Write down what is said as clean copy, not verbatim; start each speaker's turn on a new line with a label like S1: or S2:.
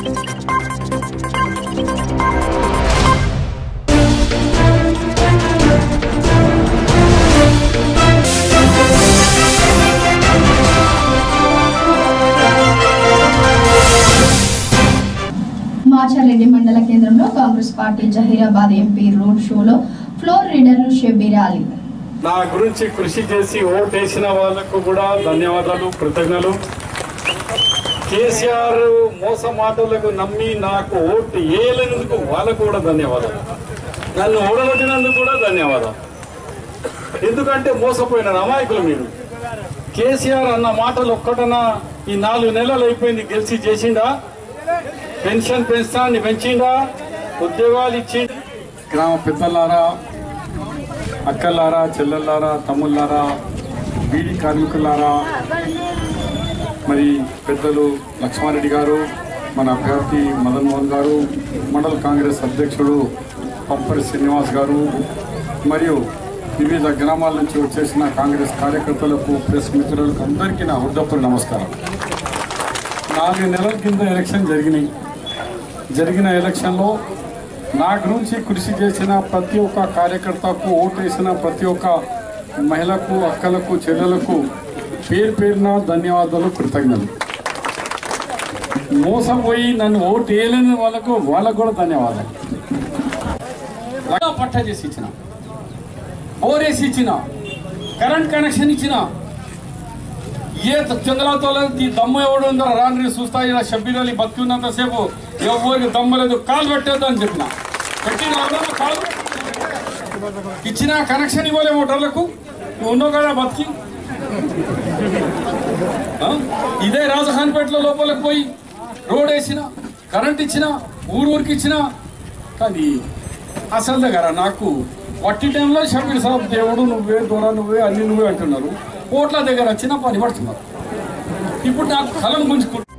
S1: మాచర్రెడ్డి మండల కేంద్రంలో Congress party Zaheerabad MP road షోలో ఫ్లోర్ రీడర్లు షబ్బీర్ అలీ
S2: నా గురించి కృషి చేసి ఓటేసిన వాళ్ళకు కూడా ధన్యవాదాలు, కృతజ్ఞతలు. కేసీఆర్ మోస మాటలకు నమ్మి నాకు ఓటు వేయలేనందుకు వాళ్ళకు కూడా ధన్యవాదాలు. నన్ను ఓడగొట్టినందుకు కూడా ధన్యవాదాలు. ఎందుకంటే మోసపోయిన అమాయకులు మీరు. కేసీఆర్ అన్న మాటలు ఒక్కటన్నా ఈ 4 నెలలు అయిపోయింది గెలిచి చేసిండా? పెన్షన్ పెంచాన్ని పెంచిండా? ఉద్యోగాలు ఇచ్చిండా? గ్రామ పెద్దలారా, అక్కలారా, చెల్లెల్లారా, తమ్ముళ్ళారా, బీడీ కార్మికులారా, మరి పెద్దలు లక్ష్మారెడ్డి గారు, మన అభ్యర్థి మదన్ మోహన్ గారు, మండల కాంగ్రెస్ అధ్యక్షుడు పంపరి శ్రీనివాస్ గారు, మరియు వివిధ గ్రామాల నుంచి వచ్చేసిన కాంగ్రెస్ కార్యకర్తలకు, ప్రెస్ మిత్రులకు అందరికీ నా హృదయపూర్వక నమస్కారం. 4 నెలల కింద ఎలక్షన్ జరిగిన ఎలక్షన్లో నా గురించి కృషి చేసిన ప్రతి ఒక్క కార్యకర్తకు, ఓటేసిన ప్రతి ఒక్క మహిళకు, అక్కలకు, చెల్లెలకు పేరు పేరున ధన్యవాదాలు, కృతజ్ఞతలు. మోసపోయి నన్ను ఓటు వేయలేని వాళ్ళకు కూడా ధన్యవాదాలు. పట్టా చేసి ఇచ్చిన, బోరేసి ఇచ్చిన, కరెంట్ కనెక్షన్ ఇచ్చిన, ఏ చంద్రతో దమ్ము ఎవడు ఉందో రాని చూస్తా. ఇలా షబ్బీర్ అలీ బతికి ఉన్నంతసేపు ఎవరికి దమ్ము లేదు, కాలు పెట్టేద్దు అని చెప్పిన. పెట్టిన కాలు ఇచ్చిన, కనెక్షన్ ఇవ్వలే మోటార్లకు. నువ్వు ఉన్నావు కదా బతికి. ఇదే రాజఖాన్పేటలో లోపలికి పోయి రోడ్ వేసిన, కరెంట్ ఇచ్చిన, ఊరికి ఇచ్చిన. కానీ అసలు దగ్గర నాకు వట్టి టైంలో షబ్బీర్ సాబ్ దేవుడు నువ్వే, దొర నువ్వే, అన్ని నువ్వే అంటున్నారు. ఓట్ల దగ్గర వచ్చిన పని పడుతున్నారు. ఇప్పుడు నాకు కలం గుంజుకుంటున్నారు.